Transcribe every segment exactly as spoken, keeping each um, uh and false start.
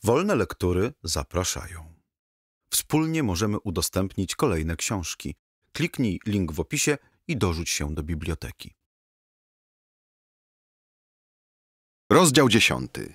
Wolne lektury zapraszają. Wspólnie możemy udostępnić kolejne książki. Kliknij link w opisie i dorzuć się do biblioteki. Rozdział dziesiąty.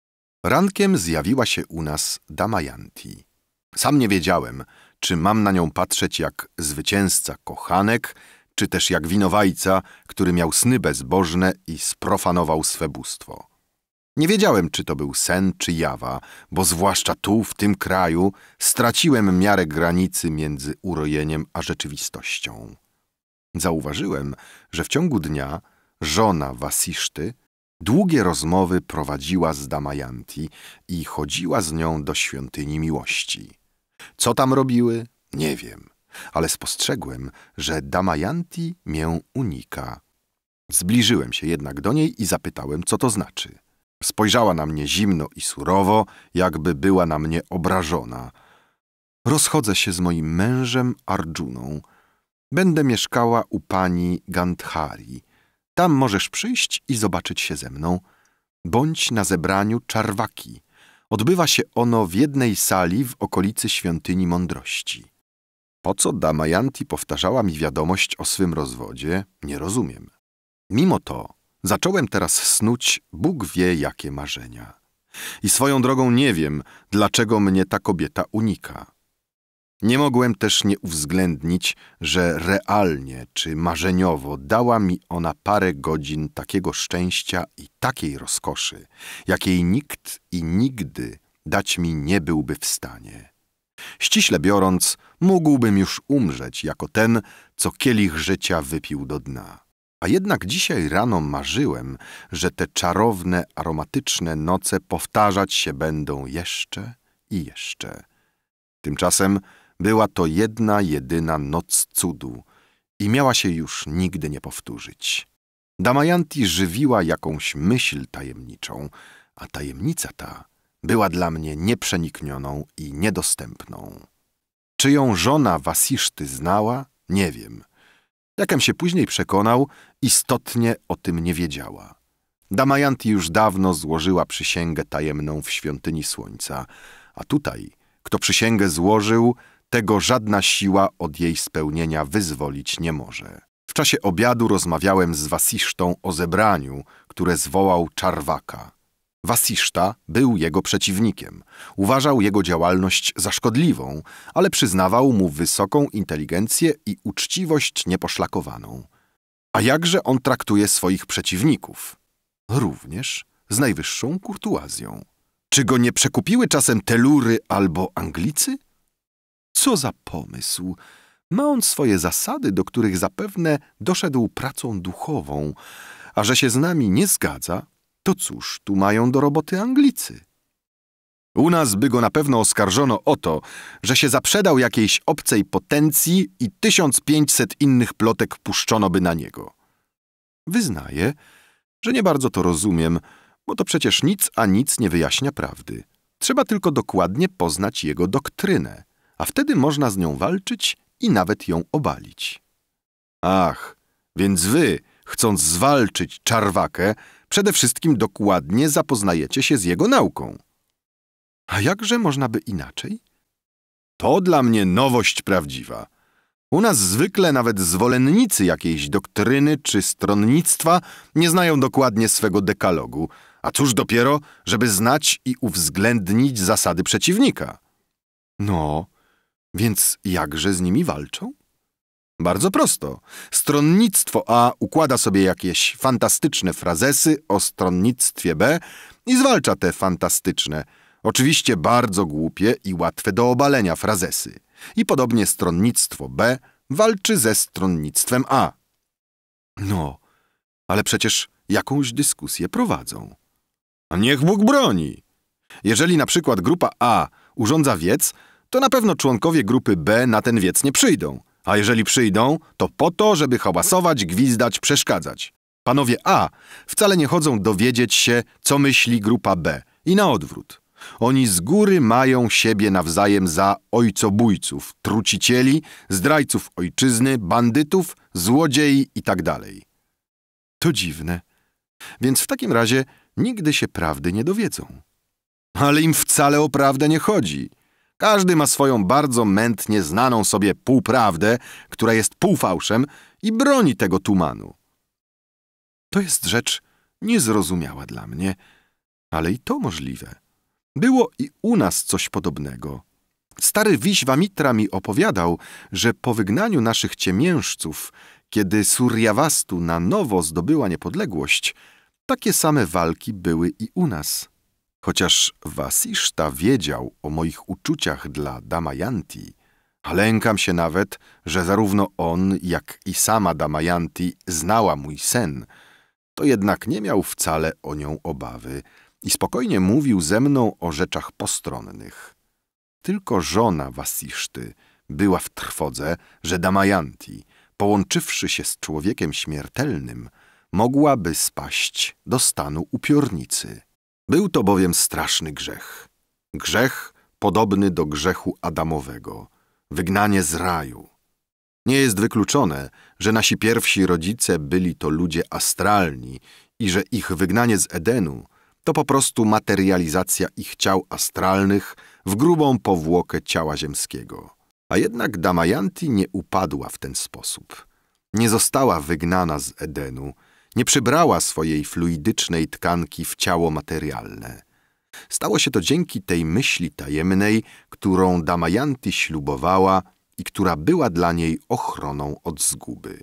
Rankiem zjawiła się u nas Damayanti. Sam nie wiedziałem, czy mam na nią patrzeć jak zwycięzca kochanek, czy też jak winowajca, który miał sny bezbożne i sprofanował swe bóstwo. Nie wiedziałem, czy to był sen, czy jawa, bo zwłaszcza tu, w tym kraju, straciłem miarę granicy między urojeniem a rzeczywistością. Zauważyłem, że w ciągu dnia żona Wasiszty długie rozmowy prowadziła z Damayanti i chodziła z nią do świątyni miłości. Co tam robiły? Nie wiem, ale spostrzegłem, że Damayanti mię unika. Zbliżyłem się jednak do niej i zapytałem, co to znaczy. Spojrzała na mnie zimno i surowo, jakby była na mnie obrażona. Rozchodzę się z moim mężem Arjuną. Będę mieszkała u pani Gandhari. Tam możesz przyjść i zobaczyć się ze mną. Bądź na zebraniu Czarwaki. Odbywa się ono w jednej sali w okolicy Świątyni Mądrości. Po co Damayanti powtarzała mi wiadomość o swym rozwodzie, nie rozumiem. Mimo to zacząłem teraz snuć Bóg wie jakie marzenia. I swoją drogą nie wiem, dlaczego mnie ta kobieta unika. Nie mogłem też nie uwzględnić, że realnie czy marzeniowo dała mi ona parę godzin takiego szczęścia i takiej rozkoszy, jakiej nikt i nigdy dać mi nie byłby w stanie. Ściśle biorąc, mógłbym już umrzeć jako ten, co kielich życia wypił do dna. A jednak dzisiaj rano marzyłem, że te czarowne, aromatyczne noce powtarzać się będą jeszcze i jeszcze. Tymczasem była to jedna, jedyna noc cudu i miała się już nigdy nie powtórzyć. Damayanti żywiła jakąś myśl tajemniczą, a tajemnica ta była dla mnie nieprzeniknioną i niedostępną. Czy ją żona Wasiszty znała? Nie wiem. Jakem się później przekonał, istotnie o tym nie wiedziała. Damayanti już dawno złożyła przysięgę tajemną w Świątyni Słońca, a tutaj, kto przysięgę złożył, tego żadna siła od jej spełnienia wyzwolić nie może. W czasie obiadu rozmawiałem z Wasisztą o zebraniu, które zwołał Czarwaka. Wasiszta był jego przeciwnikiem. Uważał jego działalność za szkodliwą, ale przyznawał mu wysoką inteligencję i uczciwość nieposzlakowaną. A jakże on traktuje swoich przeciwników? Również z najwyższą kurtuazją. Czy go nie przekupiły czasem Telury albo Anglicy? Co za pomysł! Ma on swoje zasady, do których zapewne doszedł pracą duchową, a że się z nami nie zgadza, to cóż tu mają do roboty Anglicy? U nas by go na pewno oskarżono o to, że się zaprzedał jakiejś obcej potencji i tysiąc pięćset innych plotek puszczono by na niego. Wyznaję, że nie bardzo to rozumiem, bo to przecież nic a nic nie wyjaśnia prawdy. Trzeba tylko dokładnie poznać jego doktrynę, a wtedy można z nią walczyć i nawet ją obalić. Ach, więc wy, chcąc zwalczyć Czarwakę, przede wszystkim dokładnie zapoznajecie się z jego nauką. A jakże można by inaczej? To dla mnie nowość prawdziwa. U nas zwykle nawet zwolennicy jakiejś doktryny czy stronnictwa nie znają dokładnie swego dekalogu, a cóż dopiero, żeby znać i uwzględnić zasady przeciwnika. No, więc jakże z nimi walczą? Bardzo prosto. Stronnictwo A układa sobie jakieś fantastyczne frazesy o stronnictwie B i zwalcza te fantastyczne, oczywiście bardzo głupie i łatwe do obalenia frazesy. I podobnie stronnictwo B walczy ze stronnictwem A. No, ale przecież jakąś dyskusję prowadzą. A niech Bóg broni! Jeżeli na przykład grupa A urządza wiec, to na pewno członkowie grupy B na ten wiec nie przyjdą. A jeżeli przyjdą, to po to, żeby hałasować, gwizdać, przeszkadzać. Panowie A wcale nie chodzą dowiedzieć się, co myśli grupa B. I na odwrót. Oni z góry mają siebie nawzajem za ojcobójców, trucicieli, zdrajców ojczyzny, bandytów, złodziei i tak dalej. To dziwne. Więc w takim razie nigdy się prawdy nie dowiedzą. Ale im wcale o prawdę nie chodzi. Każdy ma swoją bardzo mętnie znaną sobie półprawdę, która jest półfałszem i broni tego tumanu. To jest rzecz niezrozumiała dla mnie, ale i to możliwe. Było i u nas coś podobnego. Stary Wiśwamitra mi opowiadał, że po wygnaniu naszych ciemiężców, kiedy Suryawastu na nowo zdobyła niepodległość, takie same walki były i u nas. Chociaż Wasiszta wiedział o moich uczuciach dla Damayanti, a lękam się nawet, że zarówno on, jak i sama Damayanti znała mój sen, to jednak nie miał wcale o nią obawy i spokojnie mówił ze mną o rzeczach postronnych. Tylko żona Wasiszty była w trwodze, że Damayanti, połączywszy się z człowiekiem śmiertelnym, mogłaby spaść do stanu upiornicy. Był to bowiem straszny grzech. Grzech podobny do grzechu Adamowego. Wygnanie z raju. Nie jest wykluczone, że nasi pierwsi rodzice byli to ludzie astralni i że ich wygnanie z Edenu to po prostu materializacja ich ciał astralnych w grubą powłokę ciała ziemskiego. A jednak Damayanti nie upadła w ten sposób. Nie została wygnana z Edenu, nie przybrała swojej fluidycznej tkanki w ciało materialne. Stało się to dzięki tej myśli tajemnej, którą Damayanti ślubowała i która była dla niej ochroną od zguby.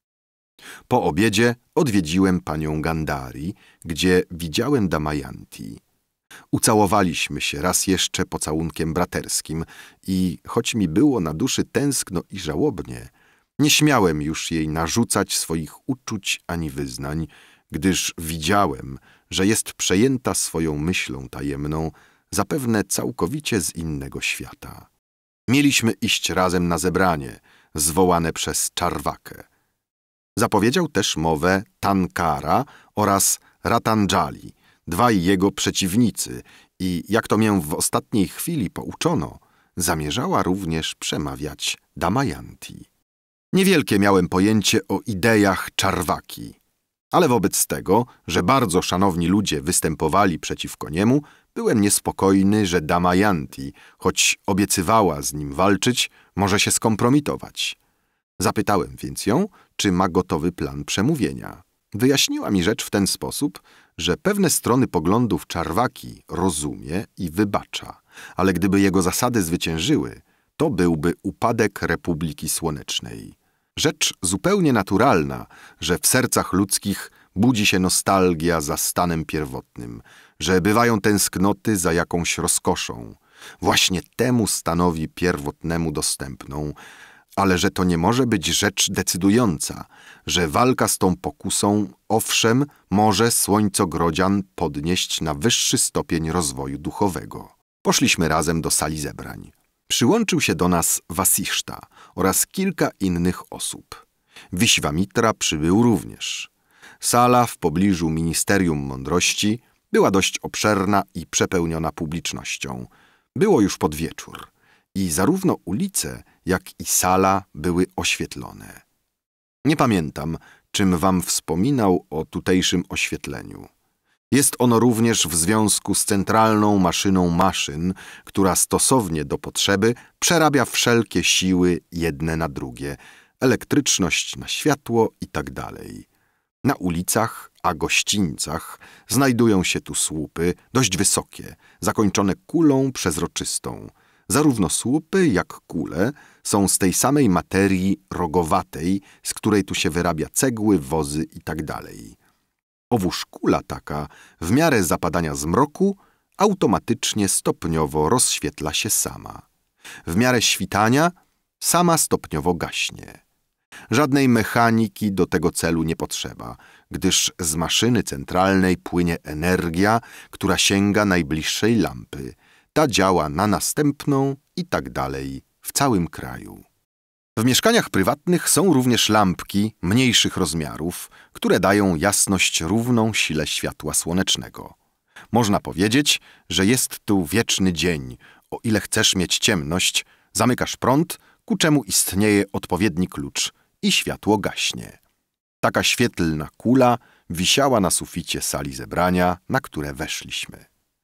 Po obiedzie odwiedziłem panią Gandhari, gdzie widziałem Damayanti. Ucałowaliśmy się raz jeszcze pocałunkiem braterskim i, choć mi było na duszy tęskno i żałobnie, nie śmiałem już jej narzucać swoich uczuć ani wyznań, gdyż widziałem, że jest przejęta swoją myślą tajemną, zapewne całkowicie z innego świata. Mieliśmy iść razem na zebranie, zwołane przez Czarwakę. Zapowiedział też mowę Tankara oraz Ratanjali, dwaj jego przeciwnicy i, jak to mię w ostatniej chwili pouczono, zamierzała również przemawiać Damayanti. Niewielkie miałem pojęcie o ideach Czarwaki, ale wobec tego, że bardzo szanowni ludzie występowali przeciwko niemu, byłem niespokojny, że Damayanti, choć obiecywała z nim walczyć, może się skompromitować. Zapytałem więc ją, czy ma gotowy plan przemówienia. Wyjaśniła mi rzecz w ten sposób, że pewne strony poglądów Czarwaki rozumie i wybacza, ale gdyby jego zasady zwyciężyły, to byłby upadek Republiki Słonecznej. Rzecz zupełnie naturalna, że w sercach ludzkich budzi się nostalgia za stanem pierwotnym, że bywają tęsknoty za jakąś rozkoszą, właśnie temu stanowi pierwotnemu dostępną, ale że to nie może być rzecz decydująca, że walka z tą pokusą, owszem, może słońcogrodzian podnieść na wyższy stopień rozwoju duchowego. Poszliśmy razem do sali zebrań. Przyłączył się do nas Wasiszta oraz kilka innych osób. Wiśwamitra przybył również. Sala w pobliżu Ministerium Mądrości była dość obszerna i przepełniona publicznością. Było już pod wieczór i zarówno ulice, jak i sala były oświetlone. Nie pamiętam, czym wam wspominał o tutejszym oświetleniu. Jest ono również w związku z centralną maszyną maszyn, która stosownie do potrzeby przerabia wszelkie siły jedne na drugie, elektryczność na światło i tak dalej. Na ulicach, a gościńcach znajdują się tu słupy dość wysokie, zakończone kulą przezroczystą. Zarówno słupy, jak kule są z tej samej materii rogowatej, z której tu się wyrabia cegły, wozy i tak dalej. Owóż kula taka, w miarę zapadania zmroku, automatycznie stopniowo rozświetla się sama. W miarę świtania sama stopniowo gaśnie. Żadnej mechaniki do tego celu nie potrzeba, gdyż z maszyny centralnej płynie energia, która sięga najbliższej lampy. Ta działa na następną i tak dalej w całym kraju. W mieszkaniach prywatnych są również lampki mniejszych rozmiarów, które dają jasność równą sile światła słonecznego. Można powiedzieć, że jest tu wieczny dzień. O ile chcesz mieć ciemność, zamykasz prąd, ku czemu istnieje odpowiedni klucz i światło gaśnie. Taka świetlna kula wisiała na suficie sali zebrania, na które weszliśmy.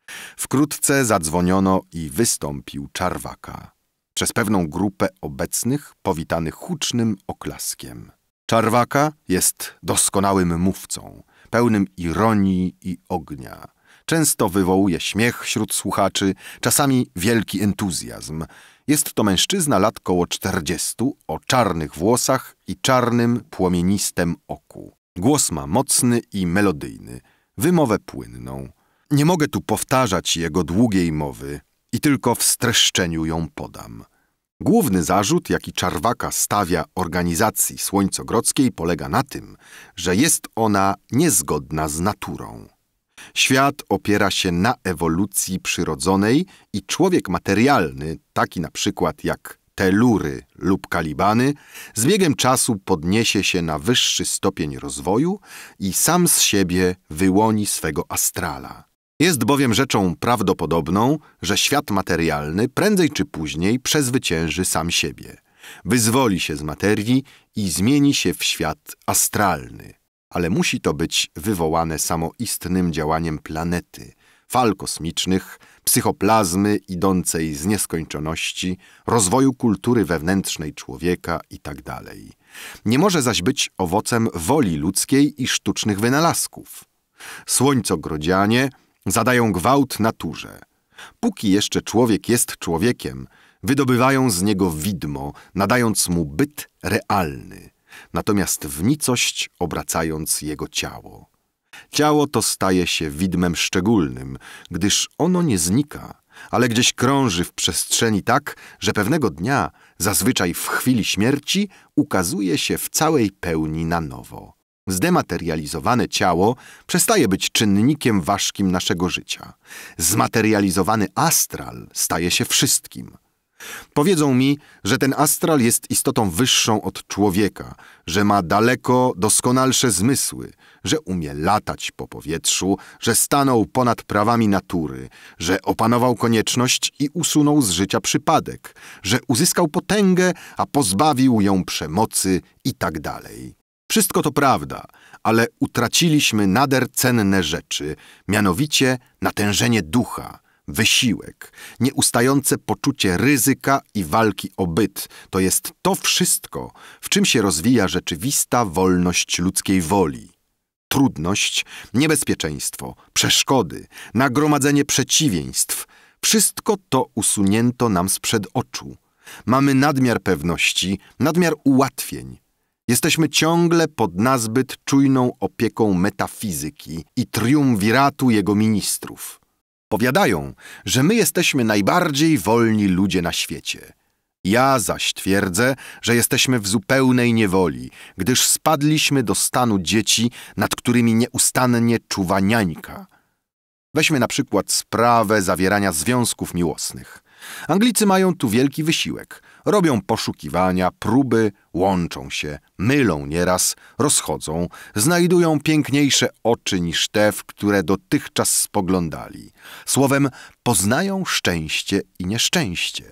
Wkrótce zadzwoniono i wystąpił Czarwaka. Przez pewną grupę obecnych powitany hucznym oklaskiem. Czarwaka jest doskonałym mówcą, pełnym ironii i ognia. Często wywołuje śmiech wśród słuchaczy, czasami wielki entuzjazm. Jest to mężczyzna lat koło czterdziestu, o czarnych włosach i czarnym, płomienistym oku. Głos ma mocny i melodyjny, wymowę płynną. Nie mogę tu powtarzać jego długiej mowy i tylko w streszczeniu ją podam. Główny zarzut, jaki Czarwaka stawia organizacji słońcogrodzkiej, polega na tym, że jest ona niezgodna z naturą. Świat opiera się na ewolucji przyrodzonej i człowiek materialny, taki na przykład jak telury lub kalibany, z biegiem czasu podniesie się na wyższy stopień rozwoju i sam z siebie wyłoni swego astrala. Jest bowiem rzeczą prawdopodobną, że świat materialny prędzej czy później przezwycięży sam siebie. Wyzwoli się z materii i zmieni się w świat astralny. Ale musi to być wywołane samoistnym działaniem planety, fal kosmicznych, psychoplazmy idącej z nieskończoności, rozwoju kultury wewnętrznej człowieka itd. Nie może zaś być owocem woli ludzkiej i sztucznych wynalazków. Słońcogrodzianie zadają gwałt naturze. Póki jeszcze człowiek jest człowiekiem, wydobywają z niego widmo, nadając mu byt realny, natomiast w nicość obracając jego ciało. Ciało to staje się widmem szczególnym, gdyż ono nie znika, ale gdzieś krąży w przestrzeni tak, że pewnego dnia, zazwyczaj w chwili śmierci, ukazuje się w całej pełni na nowo. Zdematerializowane ciało przestaje być czynnikiem ważkim naszego życia. Zmaterializowany astral staje się wszystkim. Powiedzą mi, że ten astral jest istotą wyższą od człowieka, że ma daleko doskonalsze zmysły, że umie latać po powietrzu, że stanął ponad prawami natury, że opanował konieczność i usunął z życia przypadek, że uzyskał potęgę, a pozbawił ją przemocy i tak dalej. Wszystko to prawda, ale utraciliśmy nader cenne rzeczy, mianowicie natężenie ducha, wysiłek, nieustające poczucie ryzyka i walki o byt. To jest to wszystko, w czym się rozwija rzeczywista wolność ludzkiej woli. Trudność, niebezpieczeństwo, przeszkody, nagromadzenie przeciwieństw – wszystko to usunięto nam sprzed oczu. Mamy nadmiar pewności, nadmiar ułatwień. Jesteśmy ciągle pod nazbyt czujną opieką metafizyki i triumviratu jego ministrów. Powiadają, że my jesteśmy najbardziej wolni ludzie na świecie. Ja zaś twierdzę, że jesteśmy w zupełnej niewoli, gdyż spadliśmy do stanu dzieci, nad którymi nieustannie czuwa niańka. Weźmy na przykład sprawę zawierania związków miłosnych. Anglicy mają tu wielki wysiłek. Robią poszukiwania, próby, łączą się, mylą nieraz, rozchodzą, znajdują piękniejsze oczy niż te, w które dotychczas spoglądali. Słowem, poznają szczęście i nieszczęście.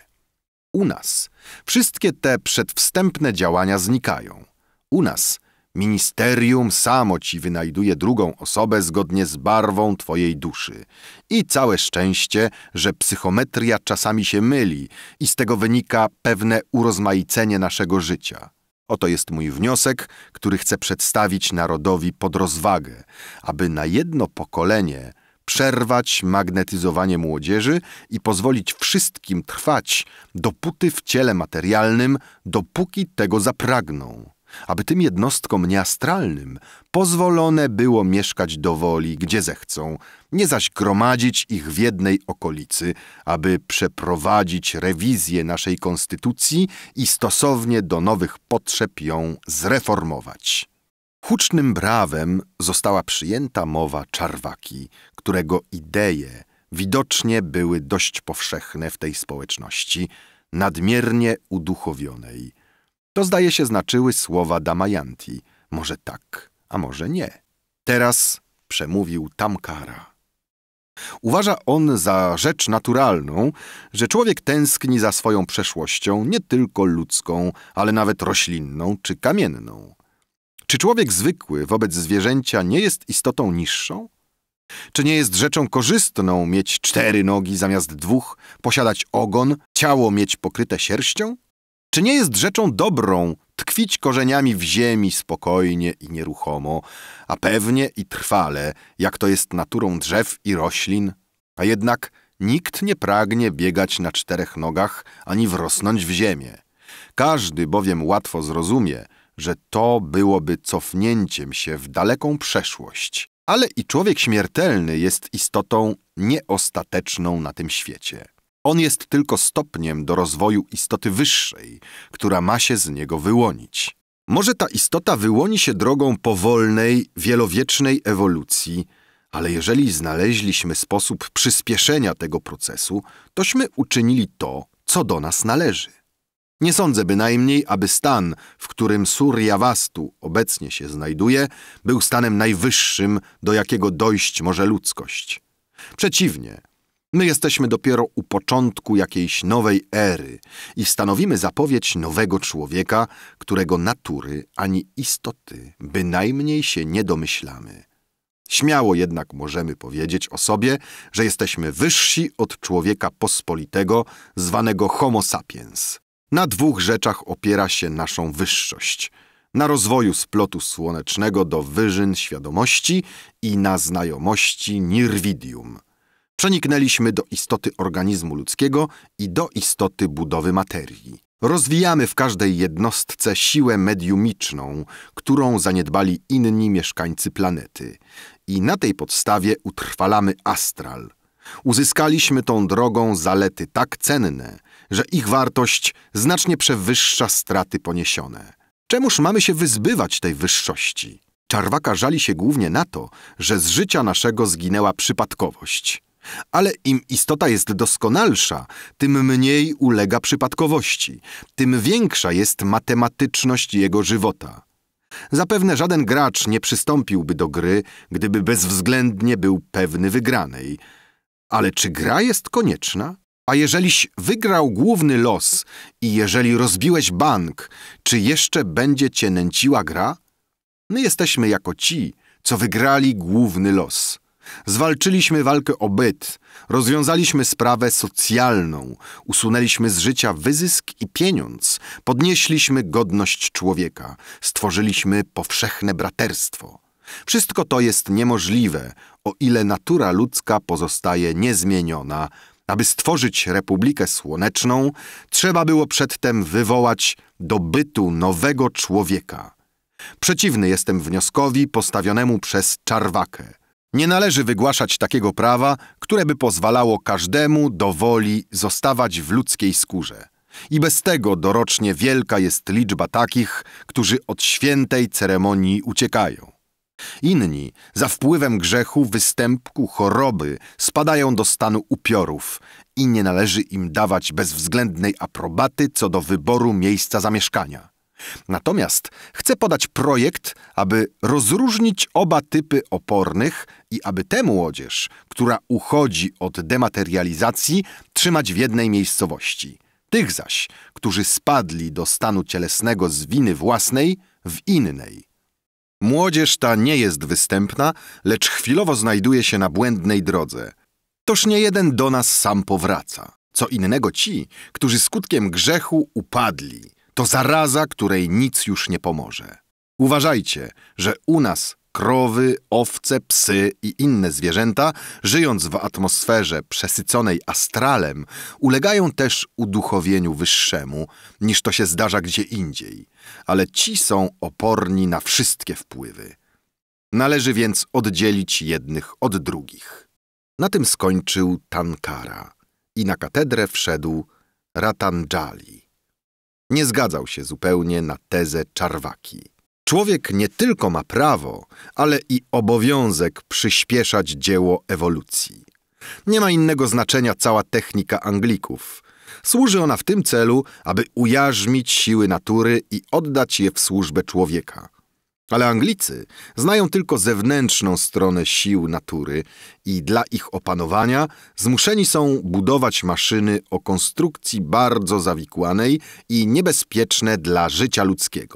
U nas wszystkie te przedwstępne działania znikają. U nas ministerium samo ci wynajduje drugą osobę zgodnie z barwą twojej duszy. I całe szczęście, że psychometria czasami się myli i z tego wynika pewne urozmaicenie naszego życia. Oto jest mój wniosek, który chcę przedstawić narodowi pod rozwagę, aby na jedno pokolenie przerwać magnetyzowanie młodzieży i pozwolić wszystkim trwać, dopóty w ciele materialnym, dopóki tego zapragną. Aby tym jednostkom nieastralnym pozwolone było mieszkać do woli, gdzie zechcą, nie zaś gromadzić ich w jednej okolicy, aby przeprowadzić rewizję naszej konstytucji i stosownie do nowych potrzeb ją zreformować. Hucznym brawem została przyjęta mowa Czarwaki, którego idee widocznie były dość powszechne w tej społeczności, nadmiernie uduchowionej. To zdaje się znaczyły słowa Damayanti. Może tak, a może nie. Teraz przemówił Tamkara. Uważa on za rzecz naturalną, że człowiek tęskni za swoją przeszłością nie tylko ludzką, ale nawet roślinną czy kamienną. Czy człowiek zwykły wobec zwierzęcia nie jest istotą niższą? Czy nie jest rzeczą korzystną mieć cztery nogi zamiast dwóch, posiadać ogon, ciało mieć pokryte sierścią? Czy nie jest rzeczą dobrą tkwić korzeniami w ziemi spokojnie i nieruchomo, a pewnie i trwale, jak to jest naturą drzew i roślin? A jednak nikt nie pragnie biegać na czterech nogach ani wrosnąć w ziemię. Każdy bowiem łatwo zrozumie, że to byłoby cofnięciem się w daleką przeszłość. Ale i człowiek śmiertelny jest istotą nieostateczną na tym świecie. On jest tylko stopniem do rozwoju istoty wyższej, która ma się z niego wyłonić. Może ta istota wyłoni się drogą powolnej, wielowiecznej ewolucji, ale jeżeli znaleźliśmy sposób przyspieszenia tego procesu, tośmy uczynili to, co do nas należy. Nie sądzę bynajmniej, aby stan, w którym Suryawastu obecnie się znajduje, był stanem najwyższym, do jakiego dojść może ludzkość. Przeciwnie, my jesteśmy dopiero u początku jakiejś nowej ery i stanowimy zapowiedź nowego człowieka, którego natury ani istoty bynajmniej się nie domyślamy. Śmiało jednak możemy powiedzieć o sobie, że jesteśmy wyżsi od człowieka pospolitego, zwanego Homo sapiens. Na dwóch rzeczach opiera się naszą wyższość. Na rozwoju splotu słonecznego do wyżyn świadomości i na znajomości nirvidium. Przeniknęliśmy do istoty organizmu ludzkiego i do istoty budowy materii. Rozwijamy w każdej jednostce siłę mediumiczną, którą zaniedbali inni mieszkańcy planety. I na tej podstawie utrwalamy astral. Uzyskaliśmy tą drogą zalety tak cenne, że ich wartość znacznie przewyższa straty poniesione. Czemuż mamy się wyzbywać tej wyższości? Czarwaka żali się głównie na to, że z życia naszego zginęła przypadkowość. Ale im istota jest doskonalsza, tym mniej ulega przypadkowości, tym większa jest matematyczność jego żywota. Zapewne żaden gracz nie przystąpiłby do gry, gdyby bezwzględnie był pewny wygranej. Ale czy gra jest konieczna? A jeżeliś wygrał główny los i jeżeli rozbiłeś bank, czy jeszcze będzie cię nęciła gra? My jesteśmy jako ci, co wygrali główny los. Zwalczyliśmy walkę o byt, rozwiązaliśmy sprawę socjalną, usunęliśmy z życia wyzysk i pieniądz, podnieśliśmy godność człowieka, stworzyliśmy powszechne braterstwo. Wszystko to jest niemożliwe, o ile natura ludzka pozostaje niezmieniona. Aby stworzyć Republikę Słoneczną, trzeba było przedtem wywołać do bytu nowego człowieka. Przeciwny jestem wnioskowi postawionemu przez Czarwakę. Nie należy wygłaszać takiego prawa, które by pozwalało każdemu do woli zostawać w ludzkiej skórze. I bez tego dorocznie wielka jest liczba takich, którzy od świętej ceremonii uciekają. Inni, za wpływem grzechu, występku, choroby, spadają do stanu upiorów i nie należy im dawać bezwzględnej aprobaty co do wyboru miejsca zamieszkania. Natomiast chcę podać projekt, aby rozróżnić oba typy opornych i aby tę młodzież, która uchodzi od dematerializacji, trzymać w jednej miejscowości. Tych zaś, którzy spadli do stanu cielesnego z winy własnej, w innej. Młodzież ta nie jest występna, lecz chwilowo znajduje się na błędnej drodze. Toż nie jeden do nas sam powraca. Co innego ci, którzy skutkiem grzechu upadli. To zaraza, której nic już nie pomoże. Uważajcie, że u nas krowy, owce, psy i inne zwierzęta, żyjąc w atmosferze przesyconej astralem, ulegają też uduchowieniu wyższemu, niż to się zdarza gdzie indziej, ale ci są oporni na wszystkie wpływy. Należy więc oddzielić jednych od drugich. Na tym skończył Tankara i na katedrę wszedł Ratanjali. Nie zgadzał się zupełnie na tezę Czarwaki. Człowiek nie tylko ma prawo, ale i obowiązek przyspieszać dzieło ewolucji. Nie ma innego znaczenia cała technika Anglików. Służy ona w tym celu, aby ujarzmić siły natury i oddać je w służbę człowieka. Ale Anglicy znają tylko zewnętrzną stronę sił natury i dla ich opanowania zmuszeni są budować maszyny o konstrukcji bardzo zawikłanej i niebezpieczne dla życia ludzkiego.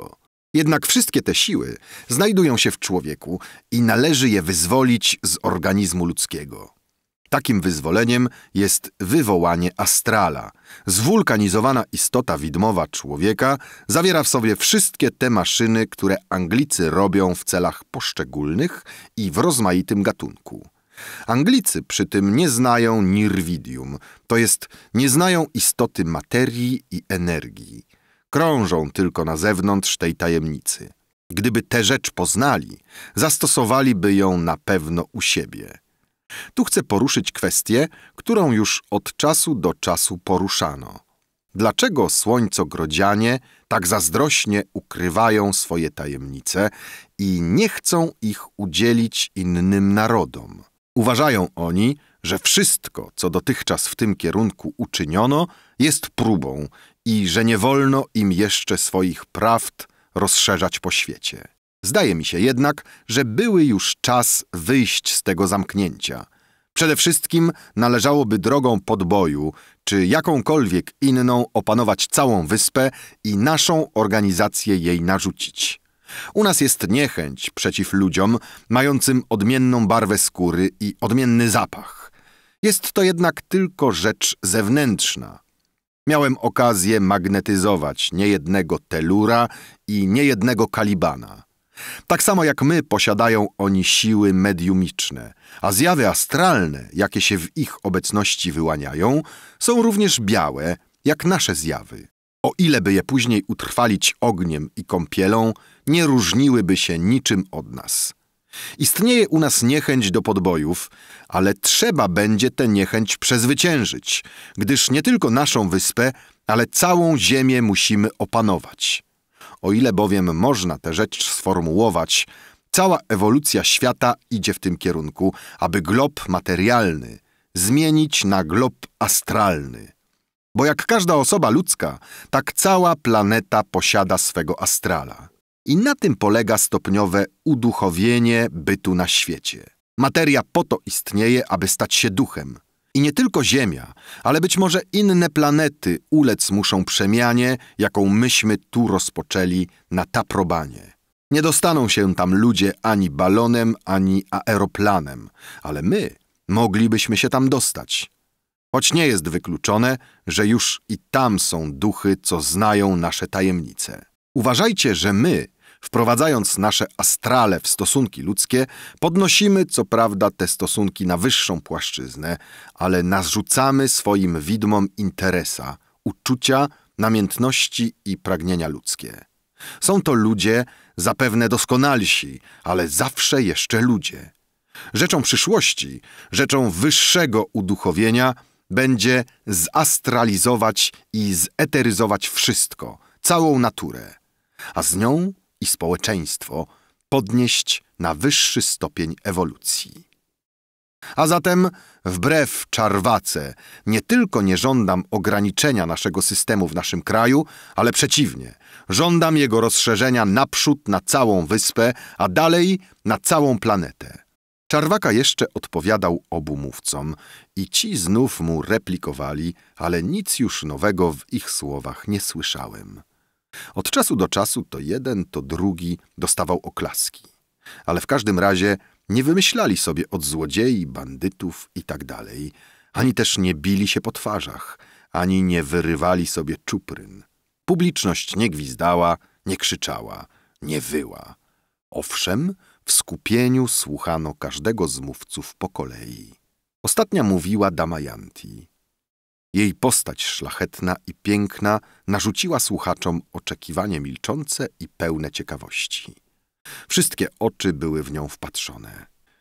Jednak wszystkie te siły znajdują się w człowieku i należy je wyzwolić z organizmu ludzkiego. Takim wyzwoleniem jest wywołanie astrala. Zwulkanizowana istota widmowa człowieka zawiera w sobie wszystkie te maszyny, które Anglicy robią w celach poszczególnych i w rozmaitym gatunku. Anglicy przy tym nie znają nirvidium, to jest nie znają istoty materii i energii. Krążą tylko na zewnątrz tej tajemnicy. Gdyby tę rzecz poznali, zastosowaliby ją na pewno u siebie. Tu chcę poruszyć kwestię, którą już od czasu do czasu poruszano. Dlaczego słońcogrodzianie tak zazdrośnie ukrywają swoje tajemnice i nie chcą ich udzielić innym narodom? Uważają oni, że wszystko, co dotychczas w tym kierunku uczyniono, jest próbą i że nie wolno im jeszcze swoich prawd rozszerzać po świecie. Zdaje mi się jednak, że były już czas wyjść z tego zamknięcia. Przede wszystkim należałoby drogą podboju, czy jakąkolwiek inną opanować całą wyspę i naszą organizację jej narzucić. U nas jest niechęć przeciw ludziom mającym odmienną barwę skóry i odmienny zapach. Jest to jednak tylko rzecz zewnętrzna. Miałem okazję magnetyzować niejednego telura i niejednego kalibana. Tak samo jak my posiadają oni siły mediumiczne, a zjawy astralne, jakie się w ich obecności wyłaniają, są również białe, jak nasze zjawy. O ile by je później utrwalić ogniem i kąpielą, nie różniłyby się niczym od nas. Istnieje u nas niechęć do podbojów, ale trzeba będzie tę niechęć przezwyciężyć, gdyż nie tylko naszą wyspę, ale całą ziemię musimy opanować. O ile bowiem można tę rzecz sformułować, cała ewolucja świata idzie w tym kierunku, aby glob materialny zmienić na glob astralny. Bo jak każda osoba ludzka, tak cała planeta posiada swego astrala. I na tym polega stopniowe uduchowienie bytu na świecie. Materia po to istnieje, aby stać się duchem. I nie tylko Ziemia, ale być może inne planety ulec muszą przemianie, jaką myśmy tu rozpoczęli na Taprobanie. Nie dostaną się tam ludzie ani balonem, ani aeroplanem, ale my moglibyśmy się tam dostać. Choć nie jest wykluczone, że już i tam są duchy, co znają nasze tajemnice. Uważajcie, że my, wprowadzając nasze astrale w stosunki ludzkie, podnosimy co prawda te stosunki na wyższą płaszczyznę, ale narzucamy swoim widmom interesa, uczucia, namiętności i pragnienia ludzkie. Są to ludzie zapewne doskonalsi, ale zawsze jeszcze ludzie. Rzeczą przyszłości, rzeczą wyższego uduchowienia będzie zastralizować i zeteryzować wszystko, całą naturę, a z nią i społeczeństwo podnieść na wyższy stopień ewolucji. A zatem, wbrew czarwace, nie tylko nie żądam ograniczenia naszego systemu w naszym kraju, ale przeciwnie, żądam jego rozszerzenia naprzód na całą wyspę, a dalej na całą planetę. Czarwaka jeszcze odpowiadał obu mówcom i ci znów mu replikowali, ale nic już nowego w ich słowach nie słyszałem. Od czasu do czasu to jeden, to drugi dostawał oklaski, ale w każdym razie nie wymyślali sobie od złodziei, bandytów i tak dalej, ani też nie bili się po twarzach, ani nie wyrywali sobie czupryn. Publiczność nie gwizdała, nie krzyczała, nie wyła. Owszem, w skupieniu słuchano każdego z mówców po kolei. Ostatnia mówiła Damayanti. Jej postać szlachetna i piękna narzuciła słuchaczom oczekiwanie milczące i pełne ciekawości. Wszystkie oczy były w nią wpatrzone.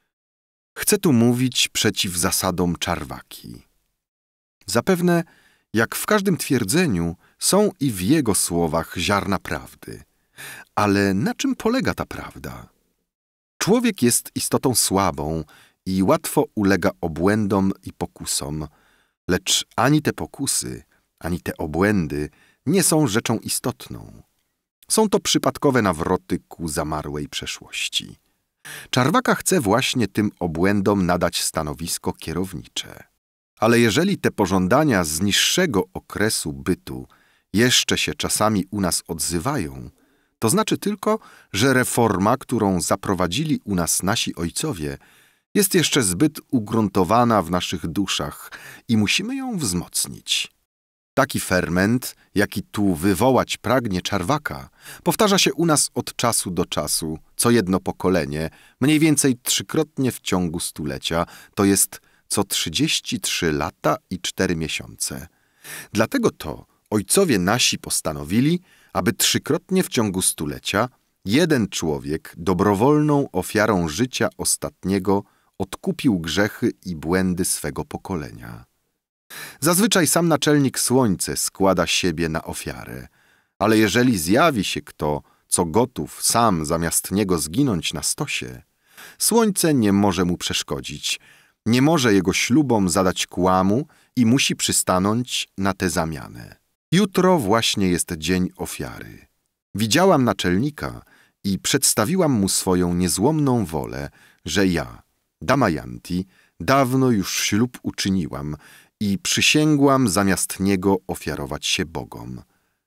Chcę tu mówić przeciw zasadom czarwaki. Zapewne, jak w każdym twierdzeniu, są i w jego słowach ziarna prawdy. Ale na czym polega ta prawda? Człowiek jest istotą słabą i łatwo ulega obłędom i pokusom, lecz ani te pokusy, ani te obłędy nie są rzeczą istotną. Są to przypadkowe nawroty ku zamarłej przeszłości. Czarwaka chce właśnie tym obłędom nadać stanowisko kierownicze. Ale jeżeli te pożądania z niższego okresu bytu jeszcze się czasami u nas odzywają, To znaczy tylko, że reforma, którą zaprowadzili u nas nasi ojcowie, jest jeszcze zbyt ugruntowana w naszych duszach i musimy ją wzmocnić. Taki ferment, jaki tu wywołać pragnie Czarwaka, powtarza się u nas od czasu do czasu, co jedno pokolenie, mniej więcej trzykrotnie w ciągu stulecia, to jest co trzydzieści trzy lata i cztery miesiące. Dlatego to ojcowie nasi postanowili, aby trzykrotnie w ciągu stulecia jeden człowiek dobrowolną ofiarą życia ostatniego odkupił grzechy i błędy swego pokolenia. Zazwyczaj sam naczelnik Słońce składa siebie na ofiarę, ale jeżeli zjawi się kto, co gotów sam zamiast niego zginąć na stosie, Słońce nie może mu przeszkodzić, nie może jego ślubom zadać kłamu i musi przystanąć na tę zamianę. Jutro właśnie jest dzień ofiary. Widziałam naczelnika i przedstawiłam mu swoją niezłomną wolę, że ja, Damayanti, dawno już ślub uczyniłam i przysięgłam zamiast niego ofiarować się bogom.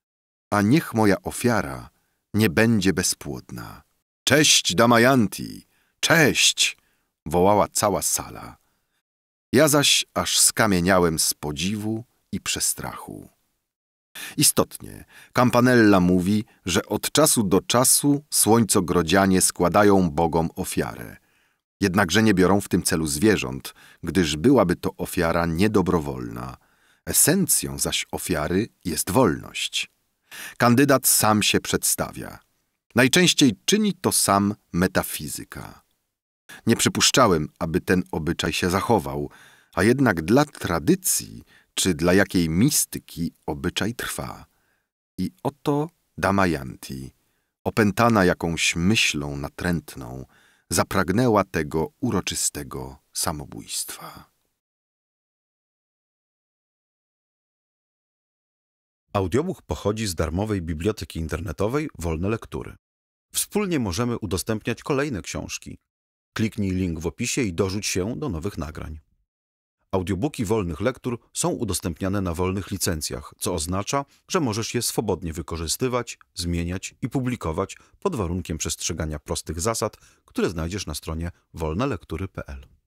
A niech moja ofiara nie będzie bezpłodna. Cześć, Damayanti! Cześć! Wołała cała sala. Ja zaś aż skamieniałem z podziwu i przestrachu. Istotnie, Campanella mówi, że od czasu do czasu słońcogrodzianie składają bogom ofiarę. Jednakże nie biorą w tym celu zwierząt, gdyż byłaby to ofiara niedobrowolna. Esencją zaś ofiary jest wolność. Kandydat sam się przedstawia. Najczęściej czyni to sam metafizyka. Nie przypuszczałem, aby ten obyczaj się zachował, a jednak dla tradycji czy dla jakiej mistyki obyczaj trwa. I oto Damayanti, opętana jakąś myślą natrętną, zapragnęła tego uroczystego samobójstwa. Audiobook pochodzi z darmowej biblioteki internetowej Wolne Lektury. Wspólnie możemy udostępniać kolejne książki. Kliknij link w opisie i dorzuć się do nowych nagrań. Audiobooki wolnych lektur są udostępniane na wolnych licencjach, co oznacza, że możesz je swobodnie wykorzystywać, zmieniać i publikować pod warunkiem przestrzegania prostych zasad, które znajdziesz na stronie wolne lektury kropka p l.